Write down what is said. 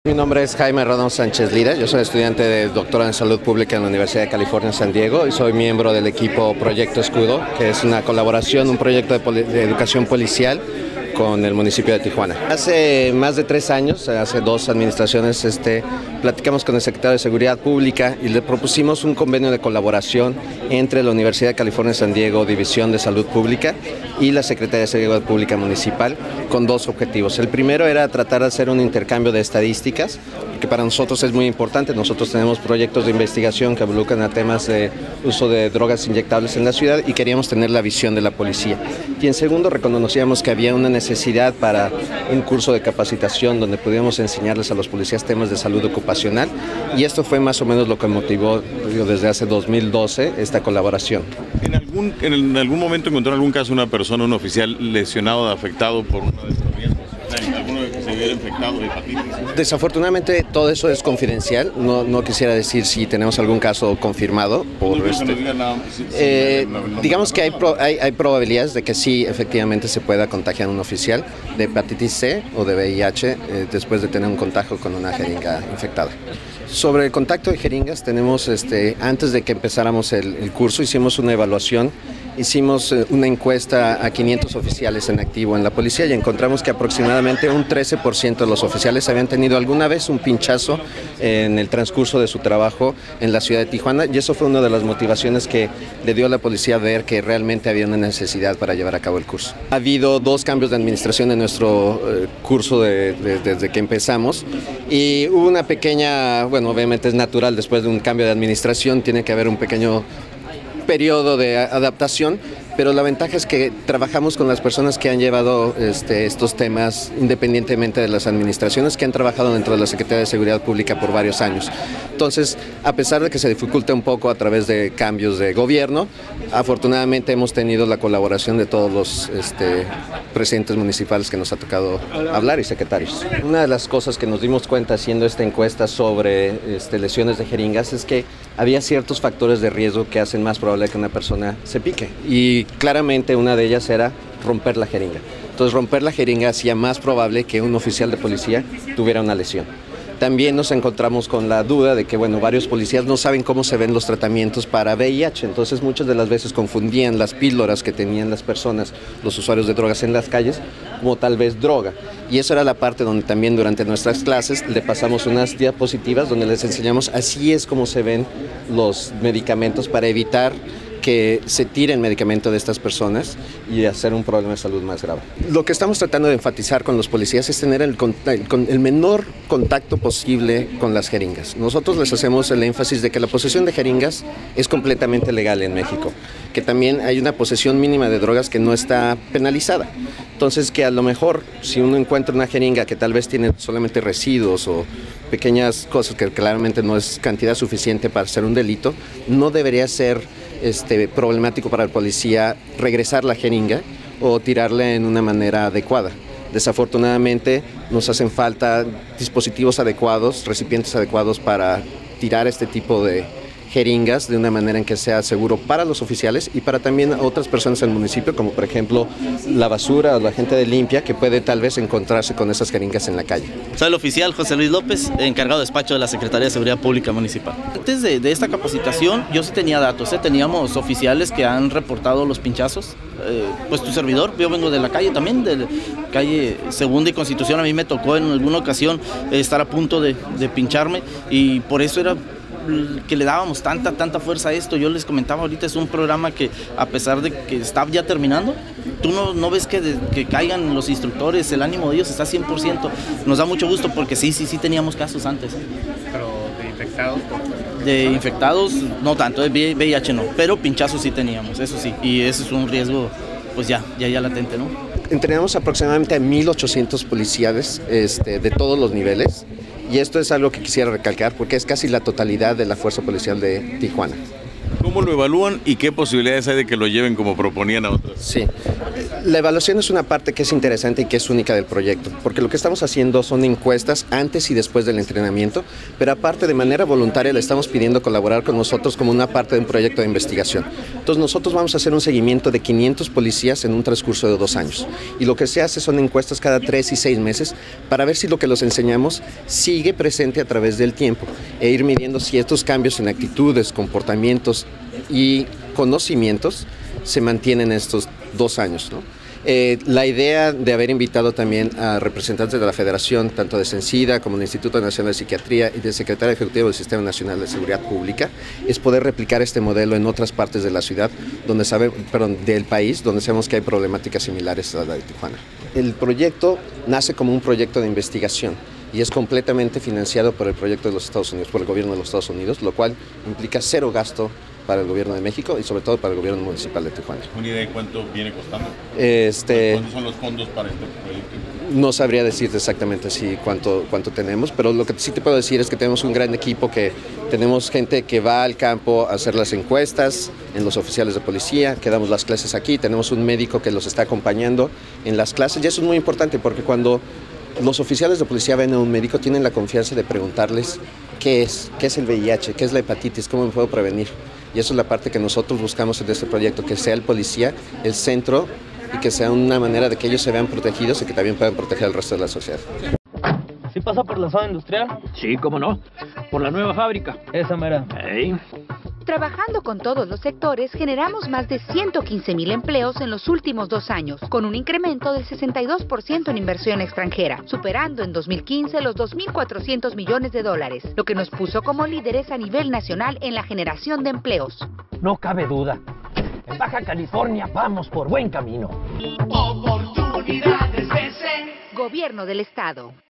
Mi nombre es Jaime Rodón Sánchez Lira, yo soy estudiante de doctorado en Salud Pública en la Universidad de California en San Diego y soy miembro del equipo Proyecto Escudo, que es una colaboración, un proyecto de educación policial con el municipio de Tijuana. Hace más de 3 años, hace 2 administraciones, platicamos con el secretario de Seguridad Pública y le propusimos un convenio de colaboración entre la Universidad de California en San Diego, División de Salud Pública, y la Secretaría de Seguridad Pública Municipal, con 2 objetivos. El primero era tratar de hacer un intercambio de estadísticas, que para nosotros es muy importante. Nosotros tenemos proyectos de investigación que involucran a temas de uso de drogas inyectables en la ciudad y queríamos tener la visión de la policía. Y en segundo, reconocíamos que había una necesidad para un curso de capacitación donde pudiéramos enseñarles a los policías temas de salud ocupacional, y esto fue más o menos lo que motivó desde hace 2012 esta colaboración. ¿En algún momento encontró algún caso una persona, un oficial lesionado, afectado por una de estas vías? ¿Alguno que se hubiera infectado de hepatitis? Desafortunadamente todo eso es confidencial, no quisiera decir si tenemos algún caso confirmado. Digamos que hay probabilidades de que sí, efectivamente se pueda contagiar un oficial de hepatitis C o de VIH después de tener un contagio con una jeringa infectada. Sobre el contacto de jeringas tenemos, antes de que empezáramos el curso, hicimos una evaluación. Hicimos una encuesta a 500 oficiales en activo en la policía y encontramos que aproximadamente un 13% de los oficiales habían tenido alguna vez un pinchazo en el transcurso de su trabajo en la ciudad de Tijuana, y eso fue una de las motivaciones que le dio a la policía a ver que realmente había una necesidad para llevar a cabo el curso. Ha habido 2 cambios de administración en nuestro curso desde que empezamos, y hubo una pequeña, bueno, obviamente es natural, después de un cambio de administración tiene que haber un pequeño periodo de adaptación, pero la ventaja es que trabajamos con las personas que han llevado estos temas independientemente de las administraciones, que han trabajado dentro de la Secretaría de Seguridad Pública por varios años. Entonces, a pesar de que se dificulta un poco a través de cambios de gobierno, afortunadamente hemos tenido la colaboración de todos los presidentes municipales que nos ha tocado hablar y secretarios. Una de las cosas que nos dimos cuenta haciendo esta encuesta sobre lesiones de jeringas es que había ciertos factores de riesgo que hacen más probable que una persona se pique, y claramente una de ellas era romper la jeringa. Entonces, romper la jeringa hacía más probable que un oficial de policía tuviera una lesión. También nos encontramos con la duda de que, bueno, varios policías no saben cómo se ven los tratamientos para VIH, entonces muchas de las veces confundían las píldoras que tenían las personas, los usuarios de drogas en las calles, como tal vez droga. Y eso era la parte donde también durante nuestras clases le pasamos unas diapositivas donde les enseñamos así es como se ven los medicamentos para evitar que se tire el medicamento de estas personas y hacer un problema de salud más grave. Lo que estamos tratando de enfatizar con los policías es tener el menor contacto posible con las jeringas. Nosotros les hacemos el énfasis de que la posesión de jeringas es completamente legal en México, que también hay una posesión mínima de drogas que no está penalizada. Entonces, que a lo mejor si uno encuentra una jeringa que tal vez tiene solamente residuos o pequeñas cosas que claramente no es cantidad suficiente para hacer un delito, no debería ser problemático para el policía regresar la jeringa o tirarla en una manera adecuada. Desafortunadamente nos hacen falta dispositivos adecuados, recipientes adecuados para tirar este tipo de jeringas de una manera en que sea seguro para los oficiales y para también otras personas del municipio, como por ejemplo la basura o la gente de limpia que puede tal vez encontrarse con esas jeringas en la calle. Soy el oficial José Luis López, encargado de despacho de la Secretaría de Seguridad Pública Municipal. Antes de esta capacitación yo sí tenía datos, teníamos oficiales que han reportado los pinchazos. Pues tu servidor, yo vengo de la calle también, de calle Segunda y Constitución. A mí me tocó en alguna ocasión estar a punto de pincharme, y por eso era que le dábamos tanta fuerza a esto. Yo les comentaba ahorita, es un programa que a pesar de que está ya terminando, tú no ves que caigan los instructores, el ánimo de ellos está 100%. Nos da mucho gusto porque sí teníamos casos antes. Pero de infectados, de infectados no tanto, de VIH no, pero pinchazos sí teníamos, eso sí, y eso es un riesgo pues ya latente, ¿no? Entrenamos aproximadamente a 1,800 policías de todos los niveles. Y esto es algo que quisiera recalcar porque es casi la totalidad de la fuerza policial de Tijuana. ¿Cómo ¿Cómo lo evalúan y qué posibilidades hay de que lo lleven como proponían a otros? Sí, la evaluación es una parte que es interesante y que es única del proyecto, porque lo que estamos haciendo son encuestas antes y después del entrenamiento, pero aparte de manera voluntaria le estamos pidiendo colaborar con nosotros como una parte de un proyecto de investigación. Entonces nosotros vamos a hacer un seguimiento de 500 policías en un transcurso de 2 años, y lo que se hace son encuestas cada 3 y 6 meses para ver si lo que los enseñamos sigue presente a través del tiempo e ir midiendo si estos cambios en actitudes, comportamientos y conocimientos se mantienen estos 2 años, ¿no? La idea de haber invitado también a representantes de la Federación, tanto de Censida como del Instituto Nacional de Psiquiatría y del Secretario Ejecutivo del Sistema Nacional de Seguridad Pública, es poder replicar este modelo en otras partes de la ciudad, del país, donde sabemos que hay problemáticas similares a la de Tijuana. El proyecto nace como un proyecto de investigación y es completamente financiado por el proyecto de los Estados Unidos, por el gobierno de los Estados Unidos, lo cual implica 0 gasto para el gobierno de México y sobre todo para el gobierno municipal de Tijuana. ¿Una idea de cuánto viene costando? ¿Cuántos son los fondos para este proyecto? No sabría decirte exactamente cuánto tenemos, pero lo que sí te puedo decir es que tenemos un gran equipo, que tenemos gente que va al campo a hacer las encuestas en los oficiales de policía, que damos las clases aquí, tenemos un médico que los está acompañando en las clases, y eso es muy importante porque cuando los oficiales de policía ven a un médico tienen la confianza de preguntarles qué es el VIH, qué es la hepatitis, cómo me puedo prevenir. Y eso es la parte que nosotros buscamos en este proyecto, que sea el policía el centro y que sea una manera de que ellos se vean protegidos y que también puedan proteger al resto de la sociedad. ¿Sí pasa por la zona industrial? Sí, cómo no. Por la nueva fábrica. Esa mera. Hey. Trabajando con todos los sectores, generamos más de 115,000 empleos en los últimos 2 años, con un incremento del 62% en inversión extranjera, superando en 2015 los $2,400 millones, lo que nos puso como líderes a nivel nacional en la generación de empleos. No cabe duda. En Baja California vamos por buen camino. Gobierno del Estado.